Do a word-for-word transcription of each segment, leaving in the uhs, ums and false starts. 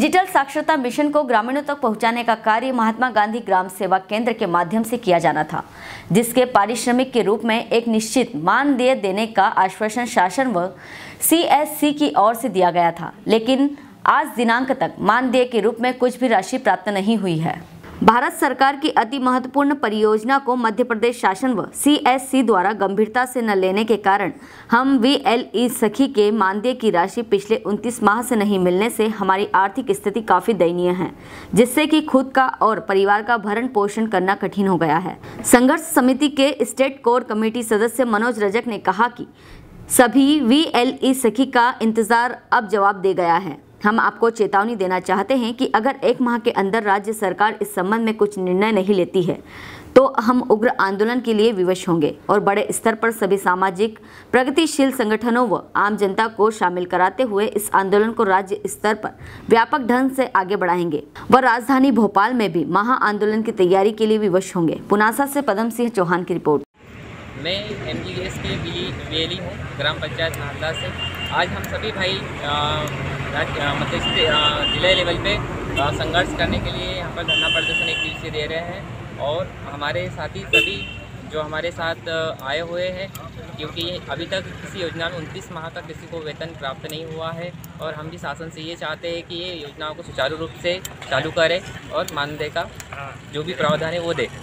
Digital साक्षरता mission को ग्रामीणों तक पहुंचाने का कार्य महात्मा गांधी ग्राम सेवा केंद्र के माध्यम से किया जाना था, जिसके पारिश्रमिक के रूप में एक निश्चित मानदेय देने का आश्वासन शासन व सी एस सी की ओर से दिया गया था, लेकिन आज दिनांक तक मानदेय के रूप में कुछ भी राशि प्राप्त नहीं हुई है। भारत सरकार की अति महत्वपूर्ण परियोजना को मध्य प्रदेश शासन व सी एस सी द्वारा गंभीरता से न लेने के कारण हम वी एल ई सखी के मानदेय की राशि पिछले उनतीस माह से नहीं मिलने से हमारी आर्थिक स्थिति काफी दयनीय है, जिससे कि खुद का और परिवार का भरण पोषण करना कठिन हो गया है। संघर्ष समिति के स्टेट कोर कमेटी सदस्य मनोज रजक ने कहा कि सभी वी एल ई सखी का इंतजार अब जवाब दे गया है। हम आपको चेतावनी देना चाहते हैं कि अगर एक माह के अंदर राज्य सरकार इस संबंध में कुछ निर्णय नहीं लेती है तो हम उग्र आंदोलन के लिए विवश होंगे और बड़े स्तर पर सभी सामाजिक प्रगतिशील संगठनों व आम जनता को शामिल कराते हुए इस आंदोलन को राज्य स्तर पर व्यापक ढंग से आगे बढ़ाएंगे व राजधानी भोपाल में भी महा आंदोलन की तैयारी के लिए विवश होंगे। पुनासा से पदम सिंह चौहान की रिपोर्ट। मैं एम जी एस के वीएली हूँ, ग्राम पंचायत नांदा से। आज हम सभी भाई मतलब जिले लेवल पे संघर्ष करने के लिए यहाँ पर धरना प्रदर्शन एक दिवसीय दे रहे हैं और हमारे साथी सभी जो हमारे साथ आए हुए हैं, क्योंकि अभी तक किसी योजना में उनतीस माह तक किसी को वेतन प्राप्त नहीं हुआ है और हम भी शासन से ये चाहते हैं कि ये योजनाओं को सुचारू रूप से चालू करें और मानदेय का जो भी प्रावधान है वो दे।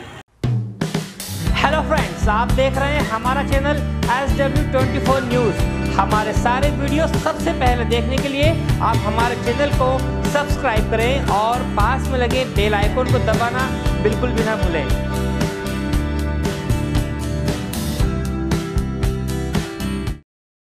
हेलो फ्रेंड्स, आप देख रहे हैं हमारा channel S W twenty four news. हमारे सारे वीडियो सबसे पहले देखने के लिए आप हमारे चैनल को सब्सक्राइब करें और पास में लगे बेल आइकन को दबाना बिल्कुल भी ना भूलें।